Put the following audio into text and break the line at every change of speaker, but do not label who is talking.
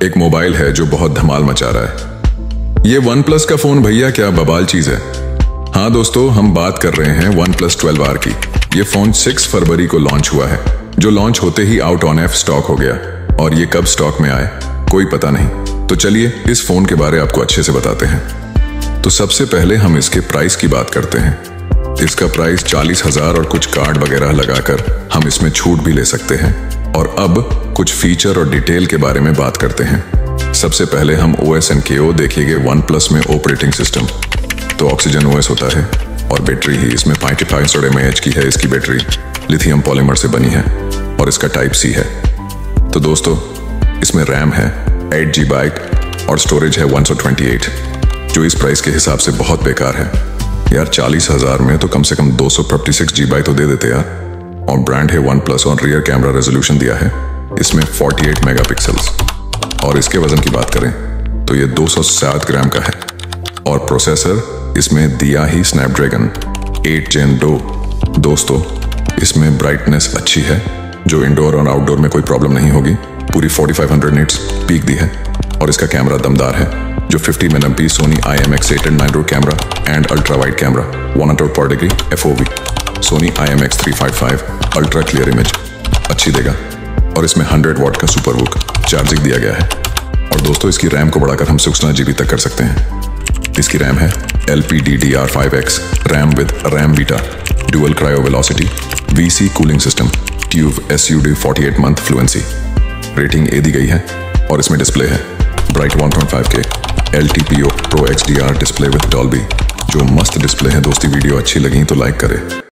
एक मोबाइल है जो बहुत धमाल मचा रहा है। ये OnePlus का फोन भैया क्या बवाल चीज है। हाँ दोस्तों, हम बात कर रहे हैं OnePlus 12R की। ये फोन 6 फरवरी को लॉन्च हुआ है, जो लॉन्च होते ही आउट ऑन एफ स्टॉक हो गया, और ये कब स्टॉक में आए कोई पता नहीं। तो चलिए इस फोन के बारे आपको अच्छे से बताते हैं। तो सबसे पहले हम इसके प्राइस की बात करते हैं। इसका प्राइस 40,000 और कुछ कार्ड वगैरह लगाकर हम इसमें छूट भी ले सकते हैं। और अब कुछ फीचर और डिटेल के बारे में बात करते हैं। सबसे पहले हम OS एंड KO देखेंगे। OnePlus में ऑपरेटिंग सिस्टम तो ऑक्सीजन OS होता है, और बैटरी ही इसमें 5500 mAh की है। इसकी बैटरी लिथियम पॉलीमर से बनी है, और इसका टाइप C है। तो दोस्तों, इसमें रैम है 8 GB और स्टोरेज है 128, जो इस प्राइस के हिसाब से बहुत बेकार है यार। 40,000 में तो कम से कम 256 GB तो दे देते यार। और ब्रांड है OnePlus, और रियर कैमरा रेजोल्यूशन दिया है इसमें 48 मेगापिक्सल्स। और इसके वजन की बात करें तो ये 207 ग्राम का है। और प्रोसेसर इसमें दिया ही स्नैपड्रैगन 8 Gen 2। दोस्तों, इसमें ब्राइटनेस अच्छी है, जो इंडोर और आउटडोर में कोई प्रॉब्लम नहीं होगी। पूरी 4500 निट्स पीक दी है। और इसका कैमरा दमदार है, जो 50 MP Sony IMX889 camera and ultra wide camera 1/4 degree FOV Sony IMX355 ultra clear image अच्छी देगा। और इसमें 100 वाट का सुपर वूक चार्जिंग दिया गया है। और दोस्तों, इसकी रैम को बढ़ाकर हम 16 GB तक कर सकते हैं। इसकी रैम है LPDDR5X RAM with RAM beta dual cryo velocity VC cooling system tube SUD 48 month fluency. Rating A दी गई है। और इसमें डिस्प्ले है bright 1.5K LTPO Pro XDR display with Dolby, जो मस्त डिस्प्ले है। दोस्ती वीडियो अच्छी लगी तो लाइक करें।